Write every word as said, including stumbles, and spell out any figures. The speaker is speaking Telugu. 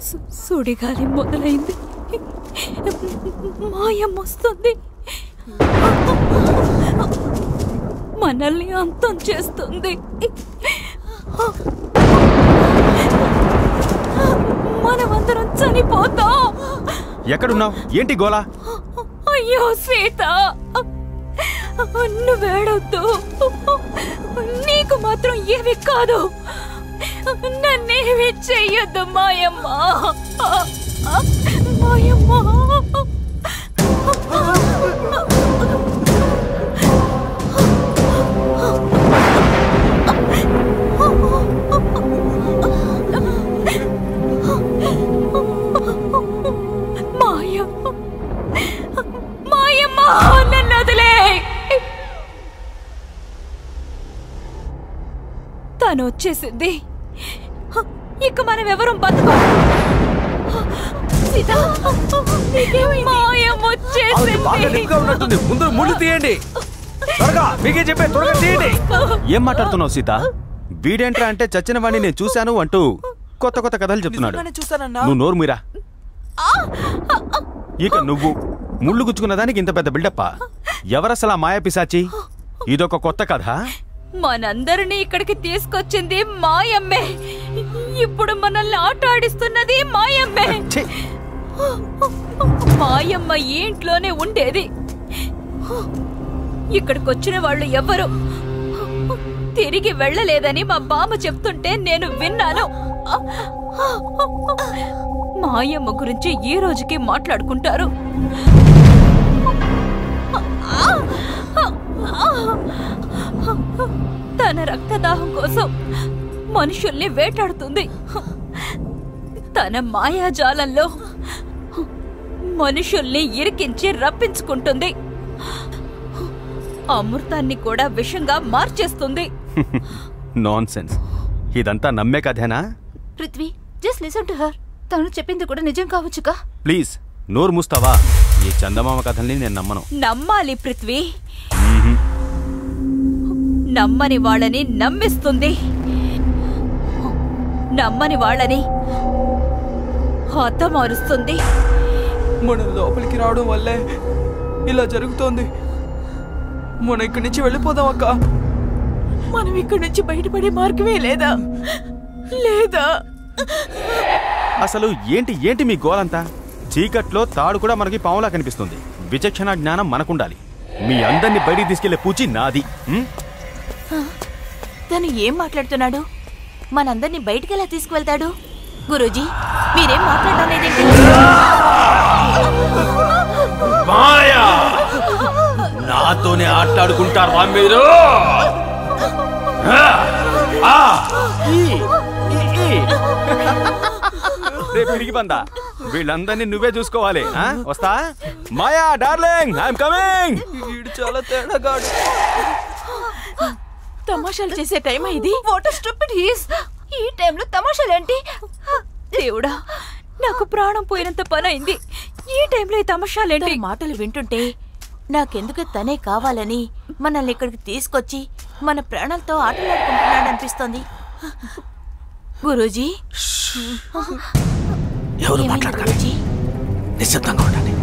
సుడిగాలి మొదలైంది. మాయమ్మ వస్తుంది, మనల్ని అంతం చేస్తుంది. మనమందరం చనిపోతాం. ఎక్కడున్నావు? ఏంటి గోలా? అయ్యో సీత, నువ్వేడొద్దు. నీకు మాత్రం ఏమి కాదు. నన్నేమి చెయ్యొద్దు మాయమ్మ. మాయమ్మ మాయమ్మ మాయమ్మ నన్ను వదిలే. తను వచ్చేసింది. ఇక మనం ఎవరు బతుకో. మాయమ్మ వచ్చేసింది. ముందు ముళ్ళు తీయండి. ఏం మాట్లాడుతున్నావు సీత? వీడేంట్రా అంటే చచ్చిన వాడిని నేను చూశాను అంటూ కొత్త కొత్త కథలు చెప్తున్నాడు. నువ్వు నోరు మీరా. ఇక నువ్వు ముళ్ళు గుచ్చుకున్న దానికి ఇంత పెద్ద బిల్డప్పా? ఎవరసలు ఆ మాయా పిశాచి? ఇదొక కొత్త కథ. మనందరినీ ఇక్కడికి తీసుకొచ్చింది మాయమ్మే. ఇప్పుడు మనల్ని ఆట ఆడిస్తున్నది మాయమ్మే. మాయమ్మ ఈ ఇంట్లోనే ఉండేది. ఇక్కడికి వచ్చిన వాళ్ళు ఎవరు తిరిగి వెళ్ళలేదని మా బామ్మ చెప్తుంటే నేను విన్నాను. మాయమ్మ గురించి ఈ రోజుకి మాట్లాడుకుంటారు. తన రక్తదాహం కోసం మనుషుల్ని వేటాడుతుంది. తన మాయాజాలంలో మనుషుల్ని ఇరికించి రప్పించుకుంటుంది. అమృతాన్ని కూడా విషంగా మార్చేస్తుంది. నాన్సెన్స్. ఇదంతా నమ్మే కథేనా? Prithvi, just listen to her. తను చెప్పింది కూడా నిజం కావచ్చుగా. ప్లీజ్ నోరు మూస్తావా? ఈ చందమామ కథల్ని నేను నమ్మను. నమ్మాలి పృథ్వీ. నమ్మని వాళ్ళని నమ్మిస్తుంది, నమ్మని వాళ్ళని హతమారుస్తుంది. మనం లోపలికి రావడం వల్లే ఇలా జరుగుతోంది. మనం ఇక్కడి నుంచి వెళ్ళిపోదాం అక్క. మనం ఇక్కడి నుంచి బయటపడే మార్గమే లేదా? లేదా? అసలు ఏంటి ఏంటి మీ గోలంతా? చీకట్లో తాడు కూడా మనకి పావులా కనిపిస్తుంది. విచక్షణ జ్ఞానం మనకుండాలి. మీ అందరినీ బయటికి తీసుకెళ్లే పూచి నాది. తను ఏం మాట్లాడుతున్నాడు? మనందరినీ బయటికి ఎలా తీసుకువెళ్తాడు? గురూజీ, మీరేం మాట్లాడడం లేదేంటి? నాతోనే ఆటాడుకుంటారా మీరు? తిరిగి బందా, వీళ్ళందరినీ నువ్వే చూసుకోవాలి. వస్తా. Maya darling, I'm coming. చాలా తేడాగాడు. తమాషాలు చేసే టైం ఇది. What stupid he is. ఈ టైంలో తమాషాలేంటి? దేవుడా, నాకు ప్రాణం పోయినంత పని అయింది. ఈ టైంలో ఈ తమాషాలేంటి? మాటలు వింటుంటే నాకెందుకు తనే కావాలని మనల్ని ఇక్కడికి తీసుకొచ్చి మన ప్రాణాలతో ఆటలాడుకుంటున్నాడు అనిపిస్తోంది. గురూజీ, ఎవరు మాట్లాడకండి, నిశ్శబ్దంగా ఉండండి.